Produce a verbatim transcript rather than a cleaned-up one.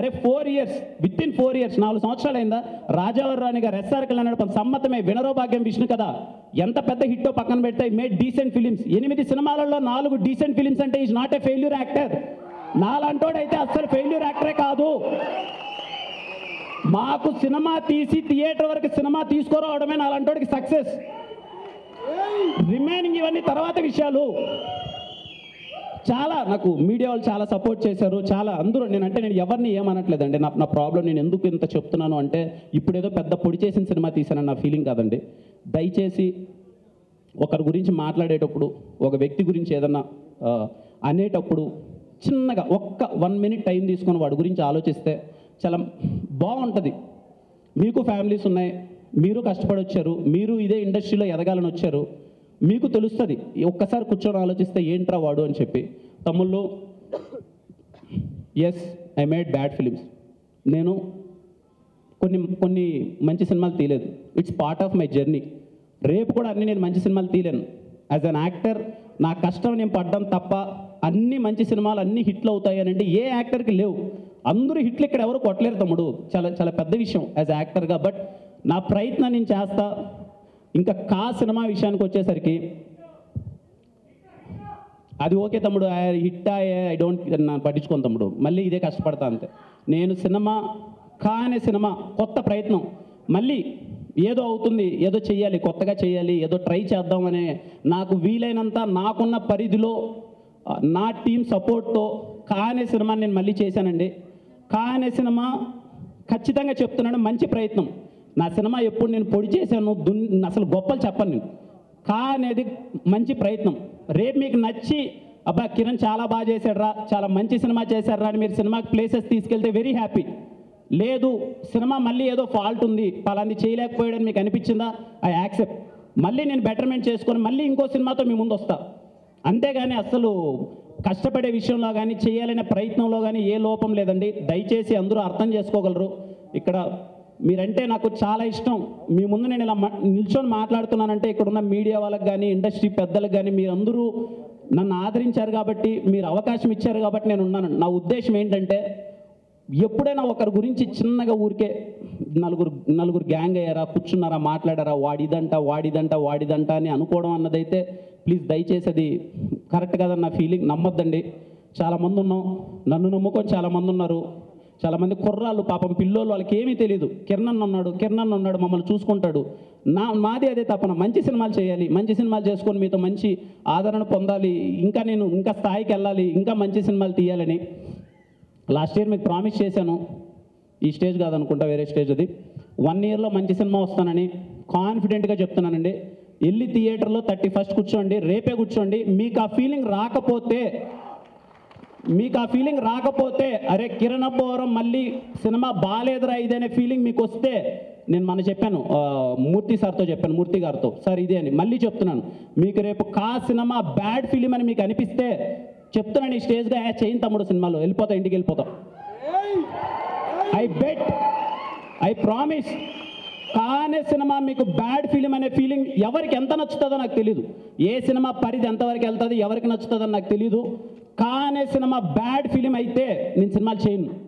అరే four years within four years నాలుగు సంవత్సరాలు అయిందా రాజావర్ రాణి గారు ఎస్ఆర్ కళ్యాణ్ సమ్మతమే వినరో భాగ్యం విష్ణు కదా ఎంత పెద్ద హిట్టో పక్కన పెడితే మేడ్ డీసెంట్ ఫిలిమ్స్ ఎనిమిది సినిమాలలో నాలుగు డీసెంట్ ఫిలిమ్స్ అంటే is not a failure actor నాలంటోడైతే అస్సలు ఫెయిల్యూర్ యాక్టరే కాదు మాకు సినిమా తీసి థియేటర్ వరకు సినిమా తీసుకురావడమే నాలంటోడికి సక్సెస్ రిమైనింగ్ ఇవన్నీ తర్వాత విషయాలు చాలా నాకు మీడియా వాళ్ళు చాలా సపోర్ట్ చేశారు చాలా అందరూ నేనంటే నేను ఎవరిని ఏమనట్లేదండి నా నా ప్రాబ్లం నేను ఎందుకు ఇంత చెప్తున్నాను అంటే ఇప్పుడు ఏదో పెద్ద పొడి చేసిన సినిమా తీసానని నా ఫీలింగ్ కాదండి దయచేసి ఒకరి గురించి మాట్లాడేటప్పుడు ఒక వ్యక్తి గురించి ఏదన్నా అనేటప్పుడు చిన్నగా ఒక్క వన్ మినిట్ టైం తీసుకొని వాడి గురించి ఆలోచిస్తే చాలా బాగుంటుంది మీకు ఫ్యామిలీస్ ఉన్నాయి మీరు కష్టపడి వచ్చారు మీరు ఇదే ఇండస్ట్రీలో ఎదగాలని వచ్చారు మీకు తెలుస్తుంది ఒక్కసారి కూర్చొని ఆలోచిస్తే ఏంట్రా వాడు అని చెప్పి తమ్ముళ్ళు yes I made bad films నేను కొన్ని కొన్ని మంచి సినిమాలు తీయలేదు it's part of my journey రేపు కూడా అన్ని నేను మంచి సినిమాలు తీయలేను యాజ్ అన్ యాక్టర్ నా కష్టం నేను పడ్డం తప్ప అన్ని మంచి సినిమాలు అన్ని హిట్లు అవుతాయి అని అంటే ఏ యాక్టర్కి లేవు అందరూ హిట్లు ఇక్కడ ఎవరు కొట్టలేరు తమ్ముడు చాలా చాలా పెద్ద విషయం యాజ్ యాక్టర్గా బట్ నా ప్రయత్నం నేను చేస్తా ఇంకా కా సినిమా విషయానికి వచ్చేసరికి అది ఓకే తమ్ముడు హిట్ ఐ డోంట్ పట్టించుకోను తమ్ముడు మళ్ళీ ఇదే కష్టపడతా అంతే నేను సినిమా కా అనే సినిమా కొత్త ప్రయత్నం మళ్ళీ ఏదో అవుతుంది ఏదో చెయ్యాలి కొత్తగా చేయాలి ఏదో ట్రై చేద్దామనే నాకు వీలైనంత నాకున్న పరిధిలో నా టీం సపోర్ట్తో కా అనే సినిమాని నేను మళ్ళీ చేశానండి కా అనే సినిమా ఖచ్చితంగా చెప్తున్నాను మంచి ప్రయత్నం నా సినిమా ఎప్పుడు నేను పొడి చేశాను దున్ అసలు గొప్పలు చెప్పను నేను కా అనేది మంచి ప్రయత్నం రేపు మీకు నచ్చి అబ్బా కిరణ్ చాలా బాగా చేశాడ్రా చాలా మంచి సినిమా చేశాడ్రా అని మీరు సినిమాకి ప్లేసెస్ తీసుకెళ్తే వెరీ హ్యాపీ లేదు సినిమా మళ్ళీ ఏదో ఫాల్ట్ ఉంది పలాంది చేయలేకపోయాడని మీకు అనిపించిందా ఐ యాక్సెప్ట్ మళ్ళీ నేను బెటర్మెంట్ చేసుకొని మళ్ళీ ఇంకో సినిమాతో మీ ముందు వస్తా అంతేగాని అసలు కష్టపడే విషయంలో కానీ చేయాలనే ప్రయత్నంలో కానీ ఏ లోపం లేదండి దయచేసి అందరూ అర్థం చేసుకోగలరు ఇక్కడ మీరంటే నాకు చాలా ఇష్టం మీ ముందు నేను ఇలా నిల్చొని మాట్లాడుతున్నానంటే ఇక్కడ ఉన్న మీడియా వాళ్ళకి కానీ ఇండస్ట్రీ పెద్దలకు కానీ మీరందరూ నన్ను ఆదరించారు కాబట్టి మీరు అవకాశం ఇచ్చారు కాబట్టి నేను ఉన్నాను నా ఉద్దేశం ఏంటంటే ఎప్పుడైనా ఒకరి గురించి చిన్నగా ఊరికే నలుగురు నలుగురు గ్యాంగ్ అయ్యారా కూర్చున్నారా మాట్లాడారా వాడిదంట వాడిదంట వాడిదంట అని అనుకోవడం అన్నదైతే ప్లీజ్ దయచేసి అది కరెక్ట్ కాదని నా ఫీలింగ్ నమ్మొద్దండి చాలామంది ఉన్నాం నన్ను నమ్ముకొని చాలామంది ఉన్నారు చాలామంది కుర్రాళ్ళు పాపం పిల్లోళ్ళు వాళ్ళకి ఏమీ తెలియదు కిరణ్ ఉన్నాడు కిరణ్ ఉన్నాడు మమ్మల్ని చూసుకుంటాడు నా మాది అదే తపన మంచి సినిమాలు చేయాలి మంచి సినిమాలు చేసుకొని మీతో మంచి ఆదరణ పొందాలి ఇంకా నేను ఇంకా స్థాయికి వెళ్ళాలి ఇంకా మంచి సినిమాలు తీయాలని లాస్ట్ ఇయర్ మీకు ప్రామిస్ చేశాను ఈ స్టేజ్ కాదనుకుంటా వేరే స్టేజ్ అది వన్ ఇయర్లో మంచి సినిమా వస్తానని కాన్ఫిడెంట్గా చెప్తున్నానండి వెళ్ళి థియేటర్లో థర్టీ ఫస్ట్ కూర్చోండి రేపే కూర్చోండి మీకు ఆ ఫీలింగ్ రాకపోతే మీకు ఆ ఫీలింగ్ రాకపోతే అరే కిరణ్ అబ్బోరం మళ్ళీ సినిమా బాగాలేదురా ఇదనే ఫీలింగ్ మీకు వస్తే నేను మన చెప్పాను మూర్తి సార్తో చెప్పాను మూర్తి గారితో సార్ ఇదే అని మళ్ళీ చెప్తున్నాను మీకు రేపు కా సినిమా బ్యాడ్ ఫిలిం అని మీకు అనిపిస్తే చెప్తున్నాను ఈ స్టేజ్గా చేయని తమ్ముడు సినిమాలో వెళ్ళిపోతా ఇంటికి వెళ్ళిపోతాం ఐ బెట్ ఐ ప్రామిస్ కానే సినిమా మీకు బ్యాడ్ ఫిలిం అనే ఫీలింగ్ ఎవరికి ఎంత నచ్చుతుందో నాకు తెలియదు ఏ సినిమా పరిధి ఎంతవరకు వెళ్తుంది ఎవరికి నచ్చుతుందో నాకు తెలియదు కానే సినిమా బ్యాడ్ ఫిలిం అయితే నేను సినిమాలు చేయను